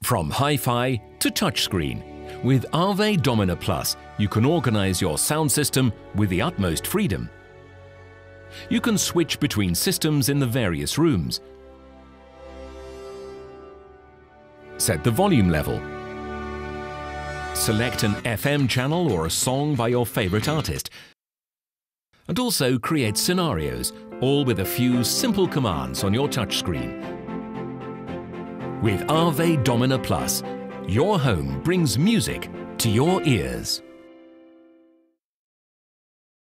From hi-fi to touchscreen, with AVE Domina Plus, you can organize your sound system with the utmost freedom. You can switch between systems in the various rooms, set the volume level, select an FM channel or a song by your favorite artist, and also create scenarios, all with a few simple commands on your touchscreen. With AVE Domina Plus, your home brings music to your ears.